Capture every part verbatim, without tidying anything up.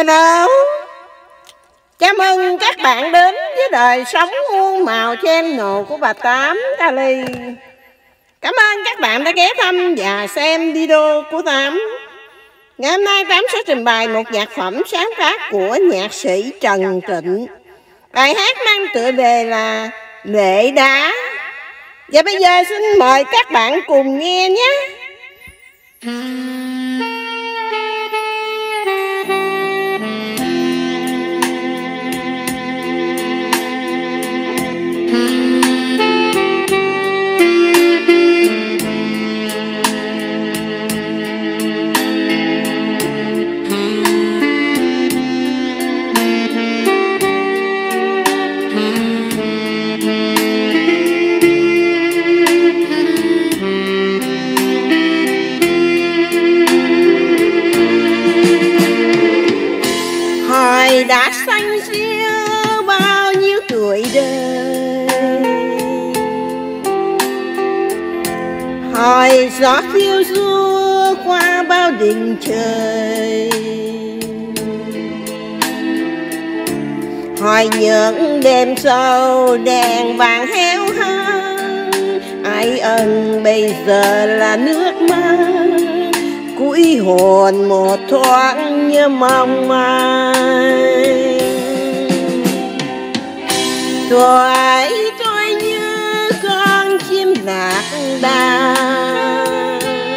Hello, chào mừng các bạn đến với đời sống muôn màu channel của bà Tám Kali. Cảm ơn các bạn đã ghé thăm và xem video của Tám. Ngày hôm nay Tám sẽ trình bày một nhạc phẩm sáng tác của nhạc sĩ Trần Trịnh. Bài hát mang tựa đề là Lệ Đá. Và bây giờ xin mời các bạn cùng nghe nhé. Hồi đã xanh xiêu bao nhiêu tuổi đời, hồi gió phiêu du qua bao đỉnh trời, hồi những đêm sâu đèn vàng héo hắt, ai ân bây giờ là nước mắt, cúi hồn một thoáng như mong mai. Tuổi tôi như con chim lạc đàn,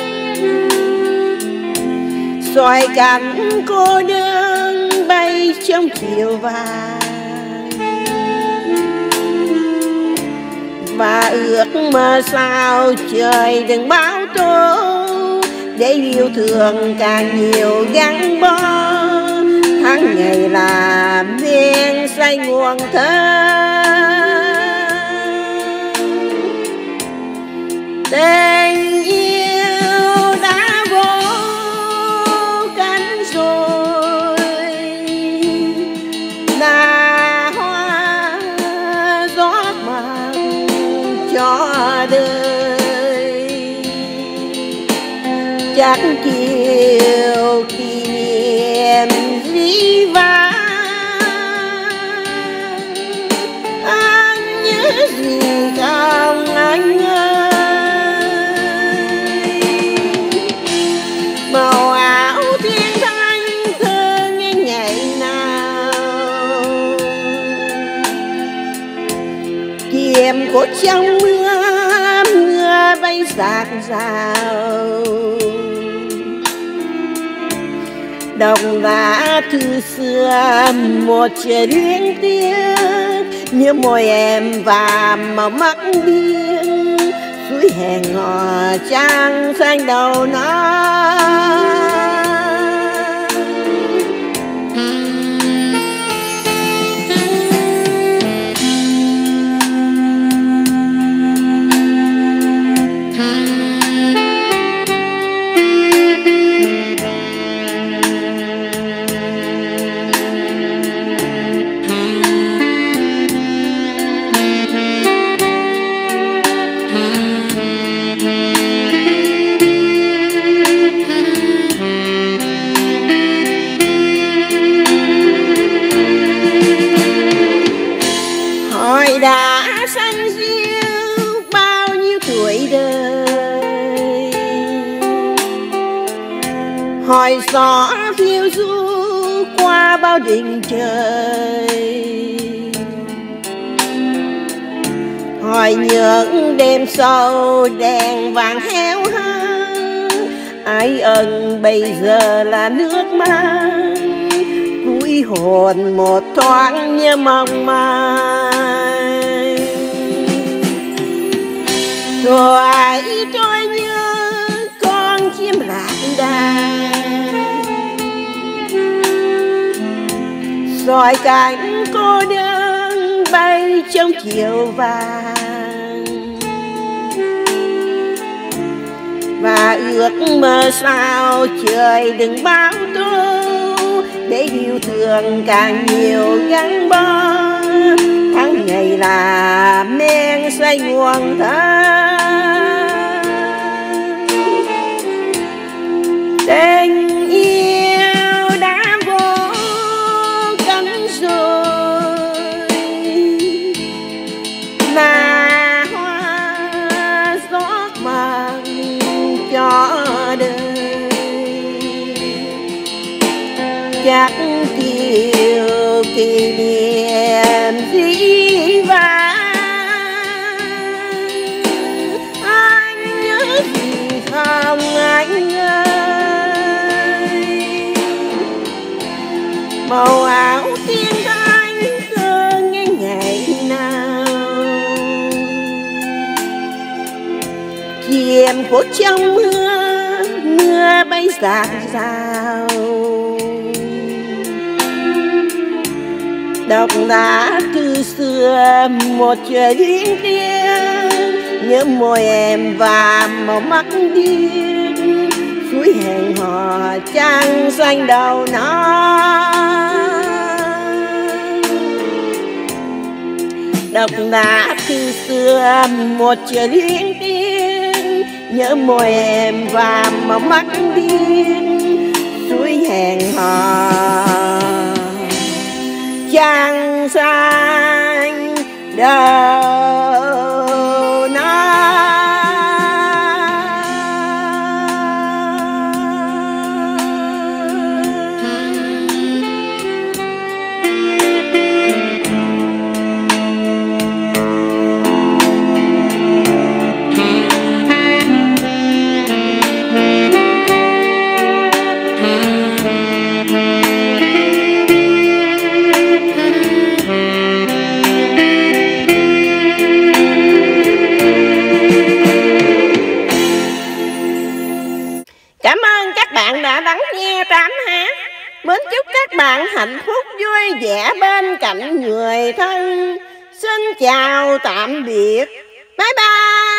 xoay cánh cô đơn bay trong chiều vàng, và ước mơ sao trời đừng báo tố, để yêu thương càng nhiều gắn bó, tháng ngày làm nên say nguồn thơ. Tình yêu đã vô cánh rồi, là hoa gió mặn cho đời, chắc chiều kỷ niệm dĩ vãng, anh nhớ gì không anh ơi. Màu áo thiên thanh thơ nghe ngày nào, chìm của trong mưa mưa bay rạc rào, đồng lá thư xưa một trời luyến tiếc, như môi em và màu mắt biếc, suối hẹn hò trăng xanh đầu nó. Hồi đã xanh xiêu bao nhiêu tuổi đời, hồi gió phiêu du qua bao đỉnh trời, hồi những đêm sâu đèn vàng héo hắt, ai ân bây giờ là nước mắt, cúi hồn một thoáng như mong mai. Rồi tôi như con chim lạc đàn, xoay cánh cô đơn bay trong chiều vàng, và ước mơ sao trời đừng báo tố, để yêu thương càng nhiều gắn bó, tháng ngày là men say nguồn thơ. Tình yêu đã vô nhắc chiều kỷ niệm dĩ vãng. Anh nhớ gì không anh ơi, màu áo tiên anh cơ nghe ngày nào, chìm khuất trong mưa, mưa bay rạc rào. Đọc đã từ xưa một trời điên điên, nhớ môi em và màu mắt điên, suối hẹn hò trăng xanh đầu nó. Đọc đã từ xưa một trời điên điên, nhớ môi em và màu mắt điên, suối hẹn hò trăng xanh đầu nó. Cảm ơn các bạn đã lắng nghe Tám hát. Mến chúc các bạn hạnh phúc vui vẻ bên cạnh người thân. Xin chào tạm biệt. Bye bye.